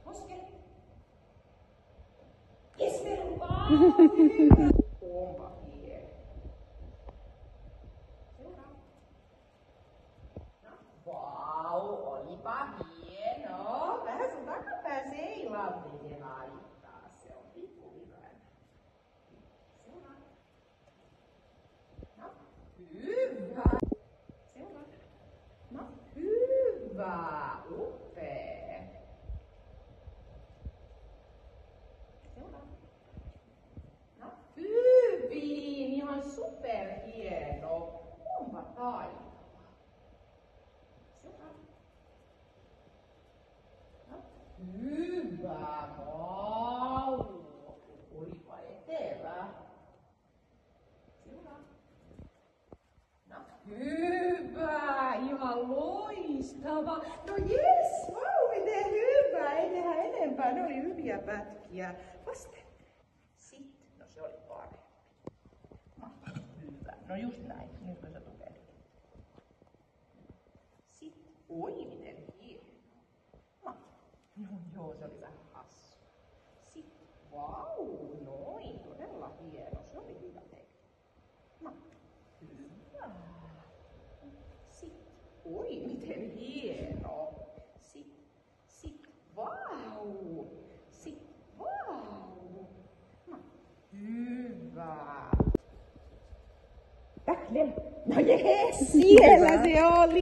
Koske. Jesper, hyvä. Onpa hieno. Seuraava. No, vau, olipa hieno. Vähän sun takapää seilautti ja laittaa. Se on pikkuhyvä. Seuraava. No, hyvä. Seuraava. No, hyvä. Upea. Seuraava. No, hyvin. Ihan superhieno. Onpa taitava. Seuraava. No, hyvä. Vau. Olipa etevä. Seuraava. No, hyvä. Ihan loistava. No jes, vau, miten hyvä. Ei tehdä enempää. Ne oli hyviä pätkiä. Vasten. Sitten. No se oli parempi. No, hyvä. No just näin. Nyt kun sä tukelit. Sitten. Oi, miten hieno. No, joo, se oli vähän hassu. Sitten. Vau, noin. Todella hieno. Se oli hyvä tekijä. No, hyvä. Sitten. Oi, miten hieno. Sitten. Vau. Sitten. Vau. No, hyvä. Lelu. No jes, siellä se oli.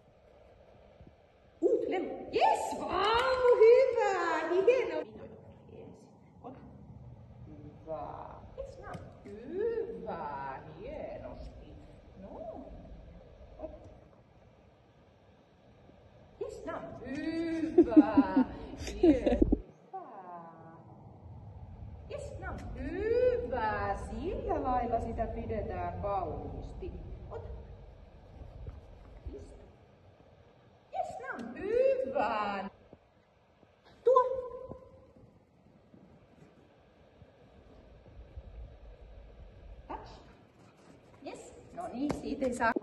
Lelu. Jes, vau, hyvä. Hieno. Ota. Hyvä. Jes, näin. Hyvä. Hienosti. No. Ota. Jes, näin. Hyvä. Jes, näin. Hyvä. Sillä lailla sitä pidetään kauniisti. Ota. Istu. Jes, näin. Hyvä. Tuo. Touch. Jes. No niin, siitä ei saa.